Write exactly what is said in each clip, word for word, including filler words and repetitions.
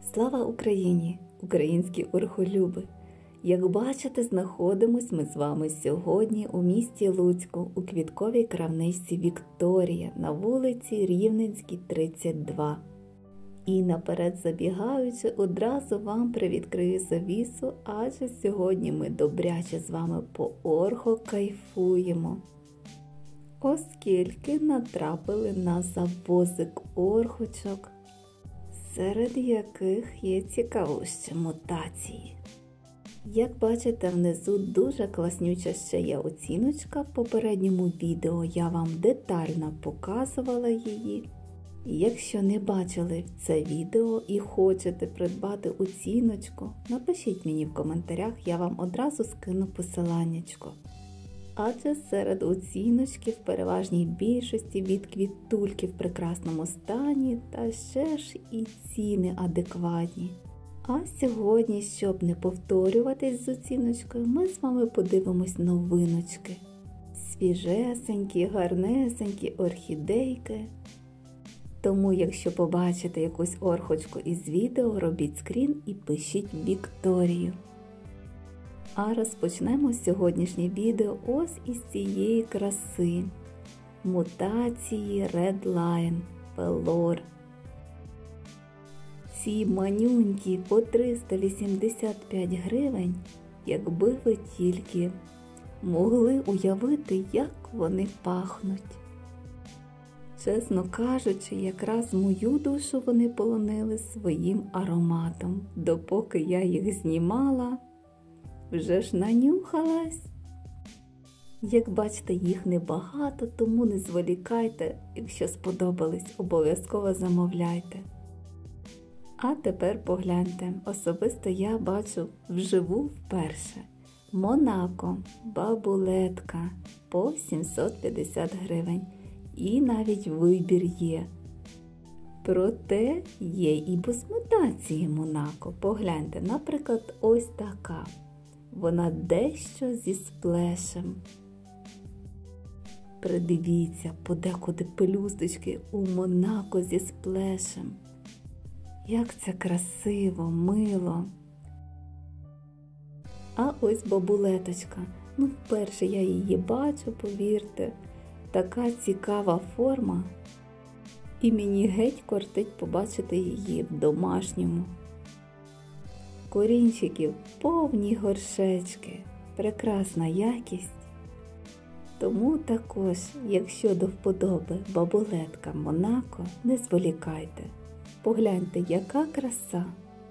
Слава Україні! Українські орхолюби! Як бачите, знаходимось ми з вами сьогодні у місті Луцьку у квітковій крамничці Вікторія на вулиці Рівненській, тридцять два. І наперед забігаючи, одразу вам привідкрию завісу, адже сьогодні ми добряче з вами по орхо кайфуємо. Оскільки натрапили на завозик орхочок, серед яких є цікавущі мутації. Як бачите, внизу дуже класнюча ще є оціночка. В попередньому відео я вам детально показувала її. Якщо не бачили це відео і хочете придбати оціночку, напишіть мені в коментарях, я вам одразу скину посиланнячко. Адже серед оціночки в переважній більшості від квітульки в прекрасному стані, та ще ж і ціни адекватні. А сьогодні, щоб не повторюватись з оціночкою, ми з вами подивимось новиночки. Свіжесенькі, гарнесенькі орхідейки. Тому, якщо побачите якусь орхочку із відео, робіть скрін і пишіть Вікторію. А розпочнемо сьогоднішнє відео ось із цієї краси. Мутації Red Line Pelor. Ці манюнькі по триста вісімдесят п'ять гривень, якби ви тільки могли уявити, як вони пахнуть. Чесно кажучи, якраз мою душу вони полонили своїм ароматом. Допоки я їх знімала, вже ж нанюхалась. Як бачите, їх небагато, тому не зволікайте. Якщо сподобались, обов'язково замовляйте. А тепер погляньте. Особисто я бачу вживу вперше. Монако, бабулетка по сімсот п'ятдесят гривень. І навіть вибір є. Проте є і без мутації Монако. Погляньте, наприклад, ось така. Вона дещо зі сплешем. Придивіться, подекуди пелюсточки у Монако зі сплешем. Як це красиво, мило. А ось бабулеточка. Ну, вперше я її бачу, повірте. Така цікава форма. І мені геть кортить побачити її в домашньому. Корінчиків повні горшечки, прекрасна якість. Тому також, якщо до вподоби бабулетка Монако, не зволікайте. Погляньте, яка краса.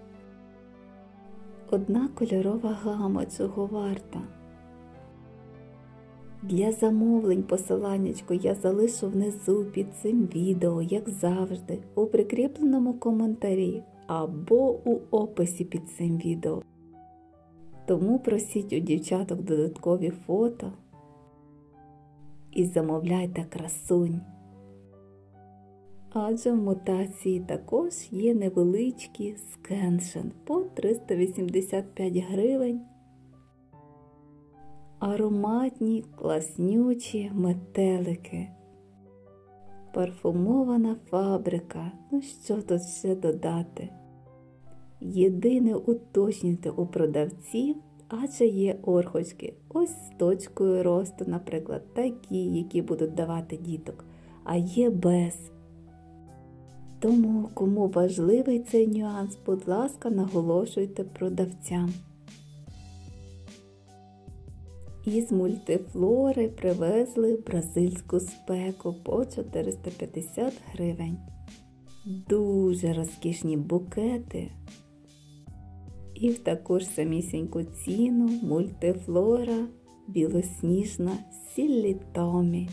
Одна кольорова гама цього варта. Для замовлень посиланнячко я залишу внизу під цим відео, як завжди, у прикріпленому коментарі або у описі під цим відео. Тому просіть у дівчаток додаткові фото і замовляйте красунь. Адже в мутації також є невеличкі скеншен по триста вісімдесят п'ять гривень. Ароматні, класнючі метелики. Парфумована фабрика. Ну що тут ще додати? Єдине уточнюйте у продавців, адже є орхочки ось з точкою росту, наприклад, такі, які будуть давати діток, а є без. Тому, кому важливий цей нюанс, будь ласка, наголошуйте продавцям. Із мультифлори привезли бразильську спеку по чотириста п'ятдесят гривень. Дуже розкішні букети. І в таку ж самісіньку ціну мультифлора білосніжна Сіллі Томі.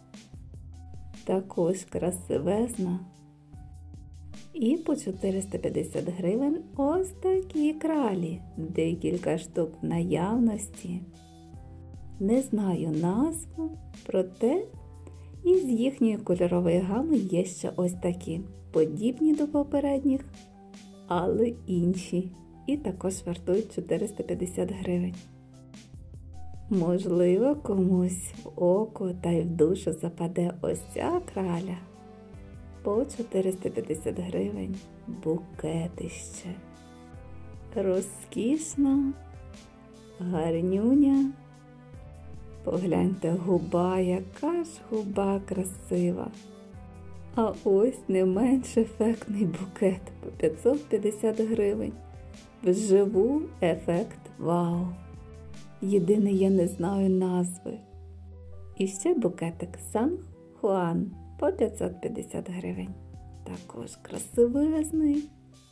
Також красивезна. І по чотириста п'ятдесят гривень ось такі кралі. Декілька штук в наявності. Не знаю назву, проте із їхньої кольорової гами є ще ось такі, подібні до попередніх, але інші. І також вартують чотириста п'ятдесят гривень. Можливо, комусь в око та й в душу западе ось ця краля. По чотириста п'ятдесят гривень букетище. Розкішна, гарнюня. Погляньте, губа, яка ж губа красива. А ось не менш ефектний букет по п'ятсот п'ятдесят гривень. Вживу ефект вау. Єдине, я не знаю назви. І ще букетик Сан Хуан по п'ятсот п'ятдесят гривень. Також красивезний.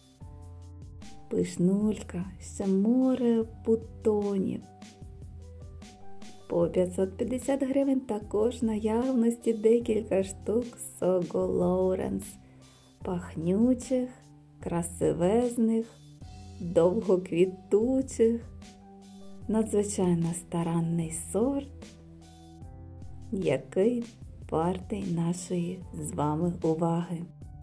Пишнулька, ще море бутонів. По п'ятсот п'ятдесят гривень також наявності декілька штук Сого Лоуренс. Пахнючих, красивезних, довгоквітучих. Надзвичайно старанний сорт, який вартий нашої з вами уваги.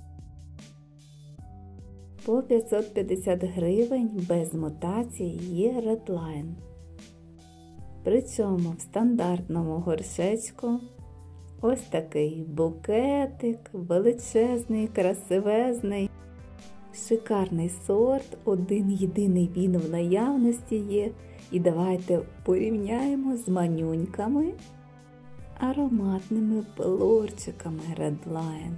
По п'ятсот п'ятдесят гривень без мутацій є Redline. Причому в стандартному горшечку ось такий букетик, величезний, красивезний, шикарний сорт, один єдиний він в наявності є. І давайте порівняємо з манюньками, ароматними пелорчиками Redline.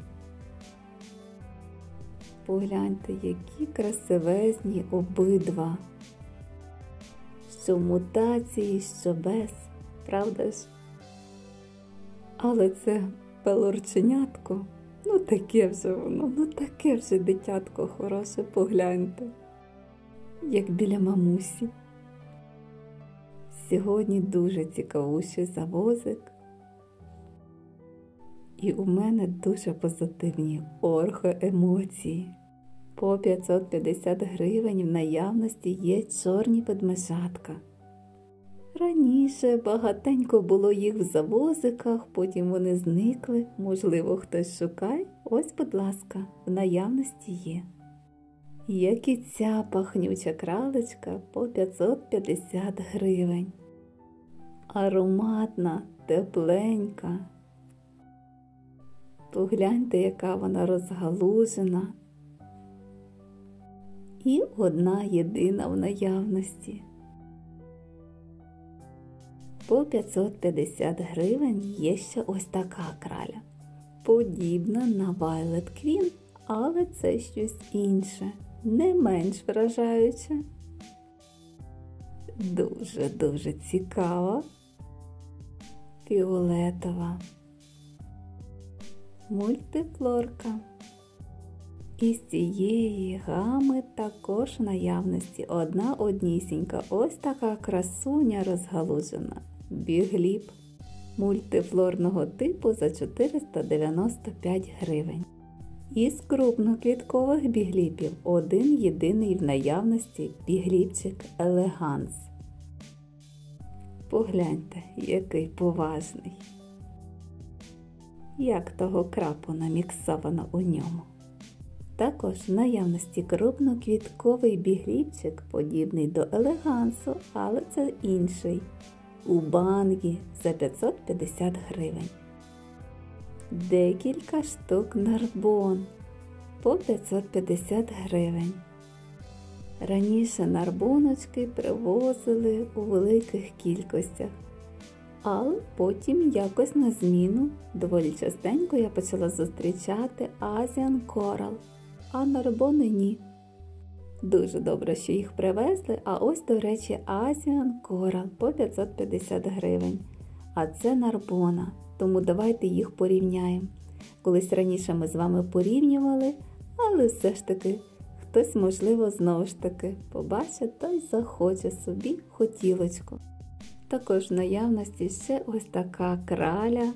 Погляньте, які красивезні обидва. Що мутації, що без, правда ж? Але це пелорченятко, ну таке вже воно, ну таке вже дитятко хороше, погляньте, як біля мамусі. Сьогодні дуже цікавущий завозик. І у мене дуже позитивні оргоемоції. По п'ятсот п'ятдесят гривень в наявності є чорні ведмежатка. Раніше багатенько було їх в завозиках, потім вони зникли, можливо хтось шукає. Ось, будь ласка, в наявності є. Як і ця пахнюча кралечка по п'ятсот п'ятдесят гривень. Ароматна, тепленька. Погляньте, яка вона розгалужена. І одна єдина в наявності. По п'ятсот п'ятдесят гривень є ще ось така краля. Подібна на Violet Queen, але це щось інше. Не менш вражаюче. Дуже-дуже цікава. Фіолетова. Мультифлорка. Із цієї гами також в наявності одна однісінька. Ось така красуня розгалужена. Бігліп мультифлорного типу за чотириста дев'яносто п'ять гривень. Із крупноквіткових бігліпів один єдиний в наявності бігліпчик Елеганс. Погляньте, який поважний. Як того крапу наміксовано у ньому. Також в наявності крупноквітковий бігліпчик, подібний до Елегансу, але це інший. У бангі за п'ятсот п'ятдесят гривень. Декілька штук нарбон по п'ятсот п'ятдесят гривень. Раніше нарбоночки привозили у великих кількостях, але потім якось на зміну доволі частенько я почала зустрічати Asian Coral, а нарбони ні. Дуже добре, що їх привезли, а ось, до речі, Asian Coral по п'ятсот п'ятдесят гривень. А це нарбона, тому давайте їх порівняємо. Колись раніше ми з вами порівнювали, але все ж таки хтось, можливо, знову ж таки побачить та й захоче собі хотілочку. Також в наявності ще ось така краля.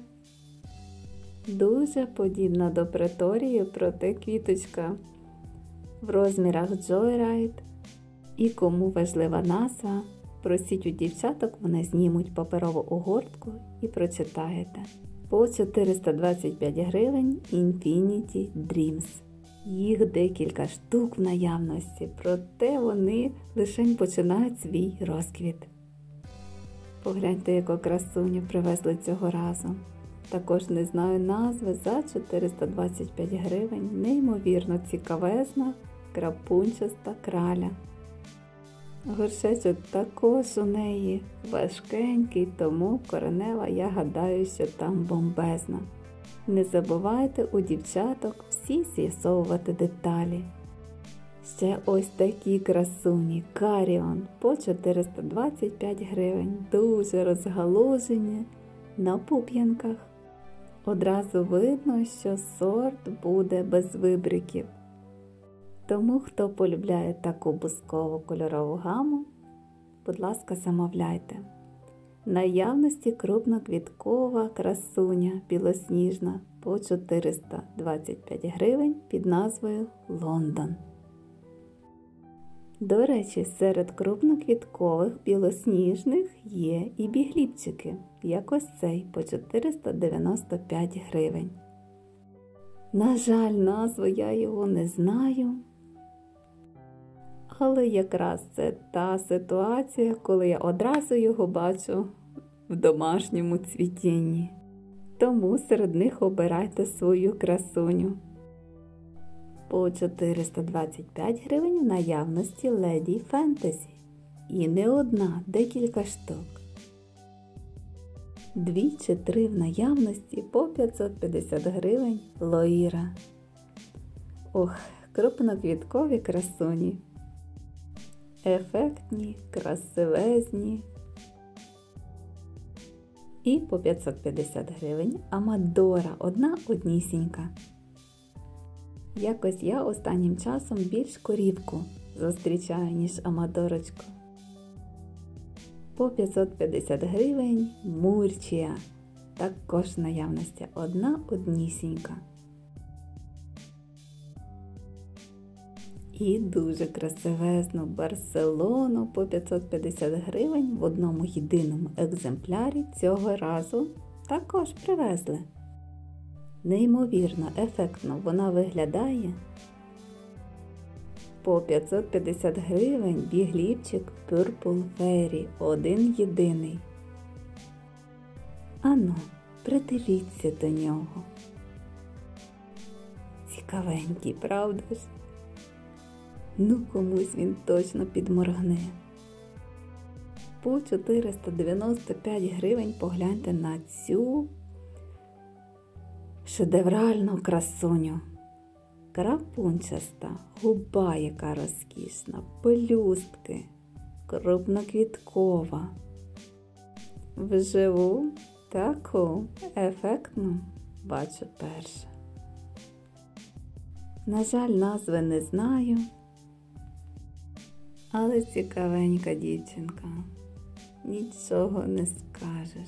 Дуже подібна до преторії, проте квіточка в розмірах Joyride. І кому важлива назва, просіть у дівчаток, вони знімуть паперову огортку і прочитаєте. По чотириста двадцять п'ять гривень Infinity Dreams. Їх декілька штук в наявності, проте вони лише починають свій розквіт. Погляньте, яку красуню привезли цього разу. Також не знаю назви, за чотириста двадцять п'ять гривень. Неймовірно цікавезна крапунчаста краля. Горшечок також у неї важкенький, тому коренева, я гадаю, що там бомбезна. Не забувайте у дівчаток всі з'ясовувати деталі. Ще ось такі красуні Каріон по чотириста двадцять п'ять гривень, дуже розгалужені на пуп'янках. Одразу видно, що сорт буде без вибриків. Тому, хто полюбляє таку бускову кольорову гаму, будь ласка, замовляйте. В наявності крупноквіткова красуня білосніжна по чотириста двадцять п'ять гривень під назвою Лондон. До речі, серед крупноквіткових білосніжних є і бігліпчики, як ось цей по чотириста дев'яносто п'ять гривень. На жаль, назву я його не знаю, але якраз це та ситуація, коли я одразу його бачу в домашньому цвітінні. Тому серед них обирайте свою красуню. По чотириста двадцять п'ять гривень в наявності Lady Fantasy. І не одна, декілька штук. Дві чи три в наявності по п'ятсот п'ятдесят гривень Лоїра. Ох, крупноквіткові красуні. Ефектні, красивезні. І по п'ятсот п'ятдесят гривень Амадора, одна однісінька. Якось я останнім часом більш корівку зустрічаю, ніж амадорочку. По п'ятсот п'ятдесят гривень Мурчія. Також в наявності одна однісінька. І дуже красивезну Барселону по п'ятсот п'ятдесят гривень в одному єдиному екземплярі цього разу також привезли. Неймовірно ефектно вона виглядає. По п'ятсот п'ятдесят гривень бігліпчик Purple Fairy, один єдиний. Ану, придивіться до нього. Цікавенький, правда ж? Ну, комусь він точно підморгне. По чотириста дев'яносто п'ять гривень погляньте на цю шедевральну красуню. Крапунчаста, губа яка розкішна, пелюстки, крупноквіткова. Вживу таку ефектну бачу перше. На жаль, назви не знаю, але цікавенька дівчинка, нічого не скажеш.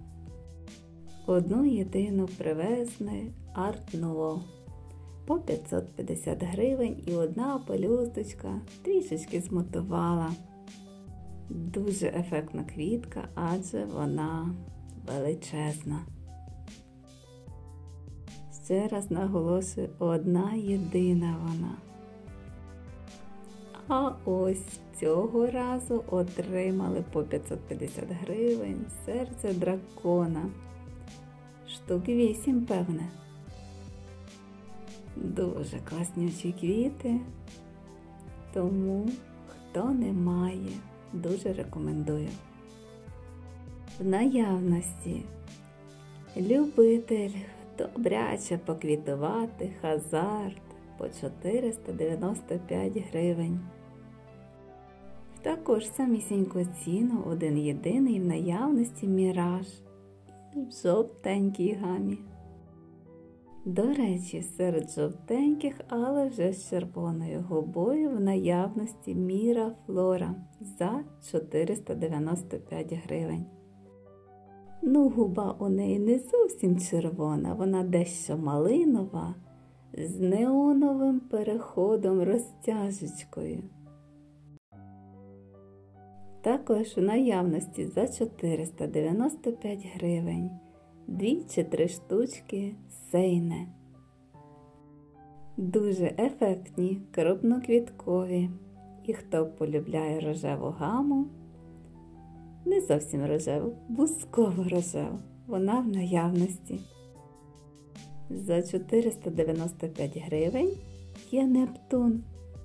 Одну єдину привезли Art Nouveau по п'ятсот п'ятдесят гривень і одна пелюсточка трішечки змотувала. Дуже ефектна квітка, адже вона величезна. Ще раз наголошую, одна єдина вона. А ось цього разу отримали по п'ятсот п'ятдесят гривень серце дракона. Штук вісім, певне. Дуже класнючі квіти, тому хто не має, дуже рекомендую. В наявності любитель добряче поквітувати Хазард по чотириста дев'яносто п'ять гривень. Також самісіньку ціну один єдиний в наявності Міраж в жовтенькій гамі. До речі, серед жовтеньких, але вже з червоною губою в наявності Міра Флора за чотириста дев'яносто п'ять гривень. Ну, губа у неї не зовсім червона, вона дещо малинова, з неоновим переходом розтяжечкою. Також в наявності за чотириста дев'яносто п'ять гривень дві чи три штучки Сейне. Дуже ефектні, крупноквіткові. І хто полюбляє рожеву гаму, не зовсім рожеву, бусково рожеву, вона в наявності. За чотириста дев'яносто п'ять гривень є Нептун.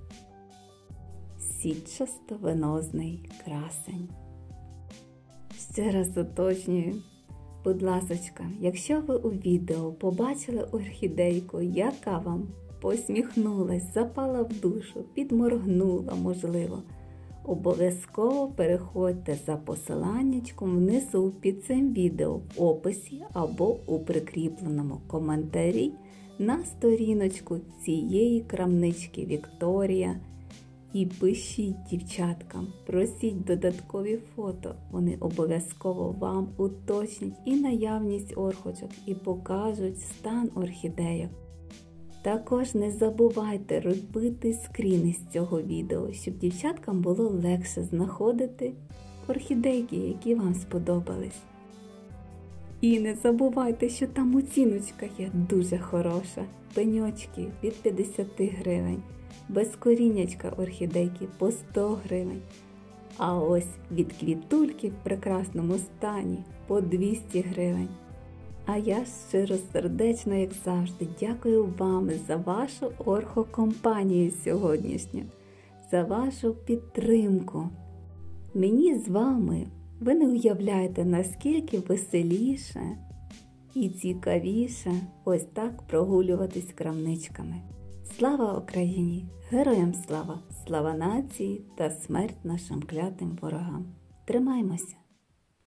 Сітчасто-венозний красень. Ще раз уточнюю. Будь ласочка, якщо ви у відео побачили орхідейку, яка вам посміхнулась, запала в душу, підморгнула, можливо, обов'язково переходьте за посиланнячком внизу під цим відео в описі або у прикріпленому коментарі на сторіночку цієї крамнички Вікторія. І пишіть дівчаткам, просіть додаткові фото, вони обов'язково вам уточнять і наявність орхочок, і покажуть стан орхідейок. Також не забувайте робити скріни з цього відео, щоб дівчаткам було легше знаходити орхідейки, які вам сподобались. І не забувайте, що там оціночка є дуже хороша. Пеньочки від п'ятдесят гривень. Без коріннячка орхідейки по сто гривень. А ось від квітульки в прекрасному стані по двісті гривень. А я щиро сердечно, як завжди, дякую вам за вашу орхокомпанію сьогоднішню, за вашу підтримку. Мені з вами, ви не уявляєте, наскільки веселіше і цікавіше ось так прогулюватись крамничками. Слава Україні! Героям слава! Слава нації та смерть нашим клятим ворогам! Тримаймося!